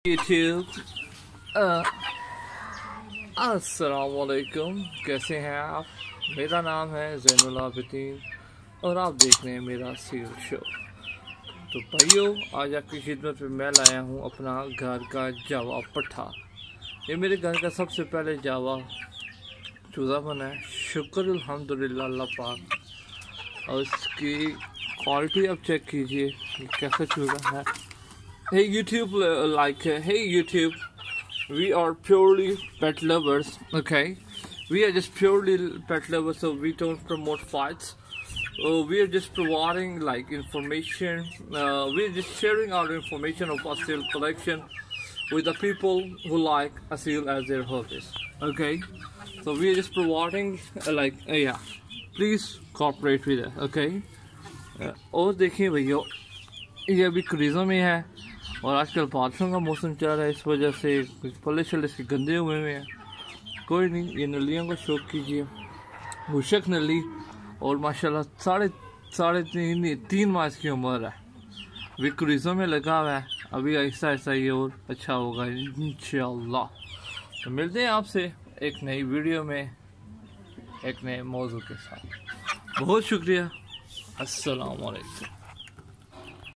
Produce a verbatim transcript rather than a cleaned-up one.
YouTube अस्सलाम वालेकुम, कैसे हैं आप। मेरा नाम है ज़ैनुल और आप देख रहे हैं मेरा सीरियल शो। तो भाइयों, आज आपकी खिदमत में मैं लाया हूं अपना घर का जावा पट्ठा। ये मेरे घर का सबसे पहले जावा चूज़ा बना है, शुक्र अल्हम्दुलिल्लाह अल्लाह पाक। और इसकी क्वालिटी आप चेक कीजिए कैसा चूज़ा है। Hey YouTube, uh, like uh, hey YouTube, we are purely pet lovers, okay? We are just purely pet lovers, so we don't promote fights. Uh, we are just providing like information. Uh, we are just sharing our information of Assalam collection with the people who like Assalam as their hobbies. Okay, so we are just providing uh, like uh, yeah. Please cooperate with us, okay? Uh, और देखिए भैया, ये अभी क्रीज़ों में है और आजकल बारिशों का मौसम चल रहा है, इस वजह से पल्ले शल्ले से गंदे हुए हुए हैं। कोई नहीं, ये नलियों का शौक कीजिए। मुशक नली और माशाल्लाह साढ़े साढ़े तीन तीन माह की उम्र है, अभी क्रीज़ों में लगा हुआ है। अभी ऐसा ऐसा ये और अच्छा होगा इंशाअल्लाह। तो मिलते हैं आपसे एक नई वीडियो में एक नए मौजू के साथ। बहुत शुक्रिया। अस्सलाम वालेकुम।